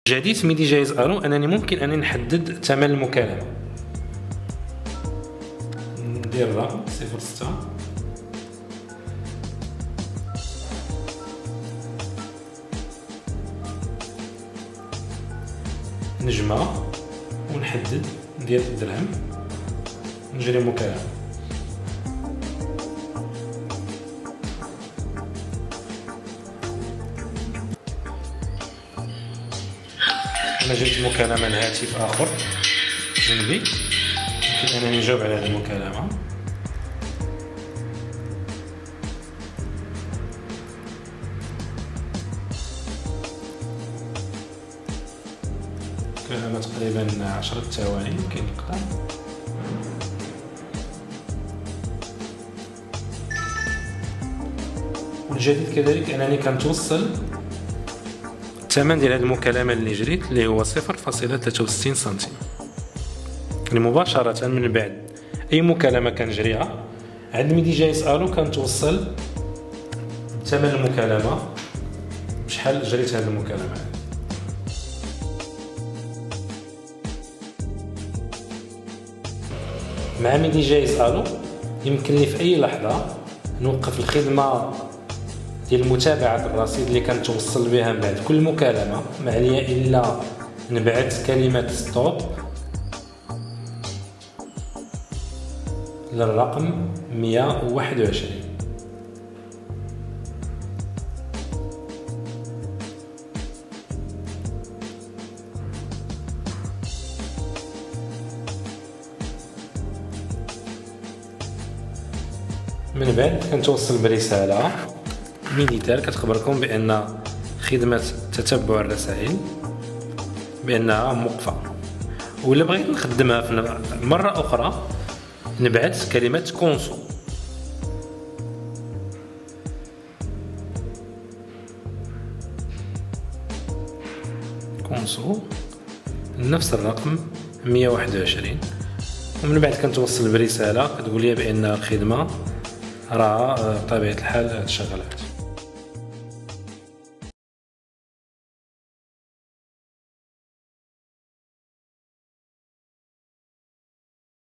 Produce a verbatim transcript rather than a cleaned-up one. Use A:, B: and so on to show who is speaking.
A: جديد ميدي جايز الو انني ممكن انني نحدد ثمن المكالمه. ندير الرقم صفر ستة نجمع ونحدد ندير الدرهم نجري مكالمه. انا جبت مكالمه لهاتف اخر جنبي، يمكن انني نجاوب على هذه المكالمه. مكالمه تقريبا عشرة ثواني يمكن نقطع. والجديد كذلك انني كنتوصل الثمن ديال هذه المكالمه اللي جريت اللي هو صفر فاصلة ثلاثة وستين سنتيم. يعني مباشره من بعد اي مكالمه كنجريها عند ميدي جايز الو كنتوصل ثمن المكالمه بشحال جريت هذه المكالمه. مع ميدي جايز الو يمكن لي في اي لحظه نوقف الخدمه ديال متابعة الرصيد اللي كنتوصل بها من بعد كل مكالمة، ما عليا إلا نبعث كلمة ستوب للرقم مية وواحد وعشرين. من بعد كنتوصل برسالة مينيتال كتخبركم بأن خدمة تتبع الرسائل بأنها موقفة، ولا بغيت نخدمها في مرة أخرى نبعث كلمة كونسو. كونسو نفس الرقم مية وواحد وعشرين، ومن بعد كنتوصل برسالة كتقول لي بأن الخدمة راه بطبيعة الحال تشغلات.